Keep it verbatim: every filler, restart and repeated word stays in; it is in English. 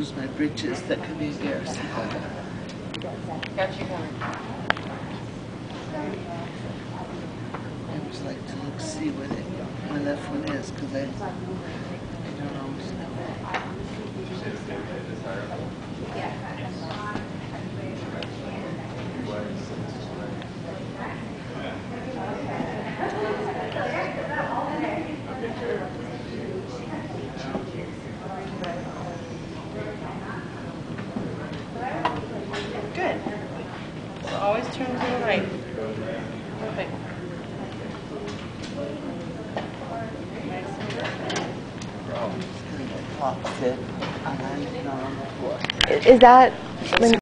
lose my britches. That could be embarrassing. Got you coming. I always like to look, see where they, my left one is, because I, I don't always know. Good. So always turn to the right. Perfect. Clock sit, and I'm not on the floor. Is that when